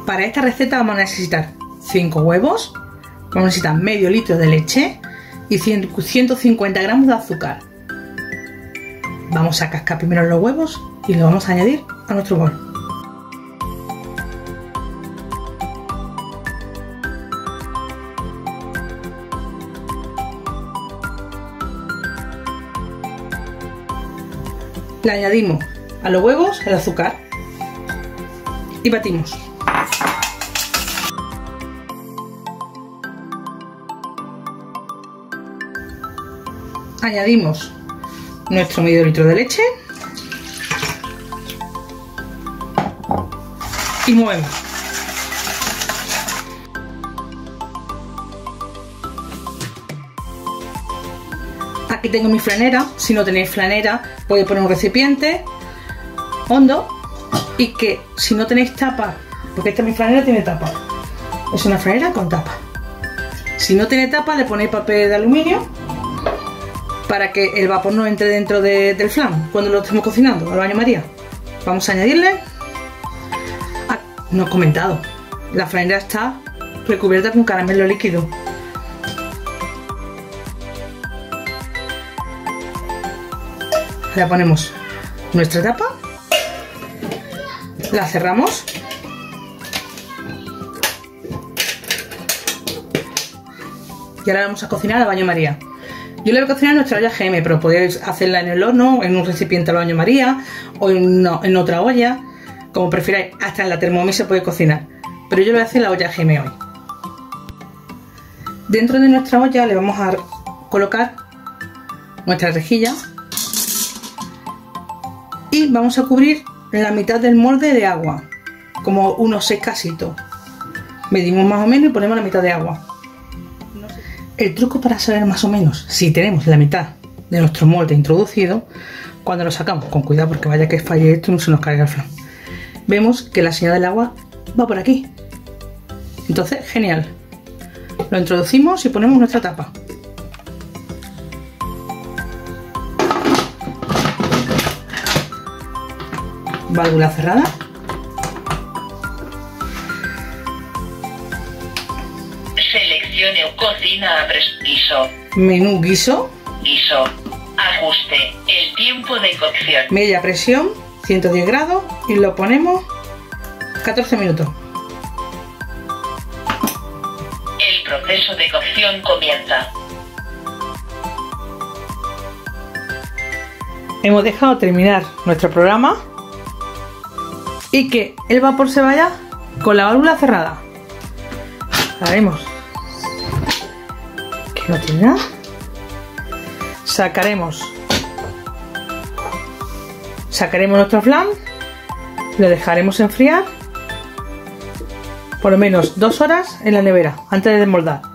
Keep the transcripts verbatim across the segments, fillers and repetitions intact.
Para esta receta vamos a necesitar cinco huevos, vamos a necesitar medio litro de leche y ciento cincuenta gramos de azúcar. Vamos a cascar primero los huevos y los vamos a añadir a nuestro bol. Le añadimos a los huevos el azúcar y batimos. Añadimos nuestro medio litro de leche y movemos. Aquí tengo mi flanera. Si no tenéis flanera, podéis poner un recipiente hondo y que si no tenéis tapa, porque esta mi flanera tiene tapa, es una flanera con tapa. Si no tiene tapa, le ponéis papel de aluminio para que el vapor no entre dentro de, del flan cuando lo estemos cocinando al baño María. Vamos a añadirle. Ah, no he comentado, la flanera está recubierta con caramelo líquido. Le ponemos nuestra tapa, la cerramos y ahora vamos a cocinar al baño María. Yo la voy a cocinar en nuestra olla G M, pero podéis hacerla en el horno, en un recipiente al baño María o en, una, en otra olla, como prefiráis. Hasta en la Thermomix se puede cocinar, pero yo lo voy a hacer en la olla G M hoy. Dentro de nuestra olla le vamos a colocar nuestra rejilla y vamos a cubrir la mitad del molde de agua, como unos seis casitos. Medimos más o menos y ponemos la mitad de agua. El truco para saber más o menos si tenemos la mitad de nuestro molde introducido, cuando lo sacamos, con cuidado porque vaya que falle esto y no se nos caiga el flan, vemos que la señal del agua va por aquí. Entonces, genial. Lo introducimos y ponemos nuestra tapa. Válvula cerrada. Seleccione cocina a guiso. Menú guiso. Guiso. Ajuste. El tiempo de cocción. Media presión, ciento diez grados y lo ponemos catorce minutos. El proceso de cocción comienza. Hemos dejado terminar nuestro programa y que el vapor se vaya con la válvula cerrada. Haremos que no tiene nada. Sacaremos sacaremos nuestro flan, lo dejaremos enfriar por lo menos dos horas en la nevera antes de desmoldar.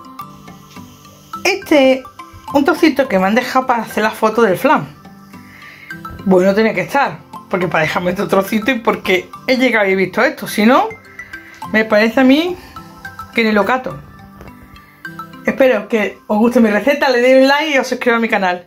Este es un trocito que me han dejado para hacer la foto del flan. Bueno, tenía que estar, porque para dejarme este trocito y porque he llegado y he visto esto. Si no, me parece a mí que ni lo cato. Espero que os guste mi receta, le deis un like y os suscribáis a mi canal.